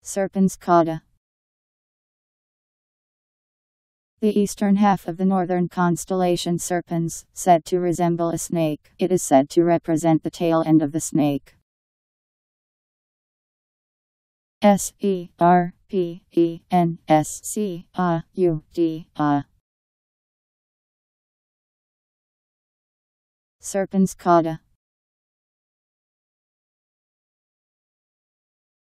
Serpens Cauda. The eastern half of the northern constellation Serpens, said to resemble a snake. It is said to represent the tail end of the snake. Serpens Cauda. Serpens Cauda.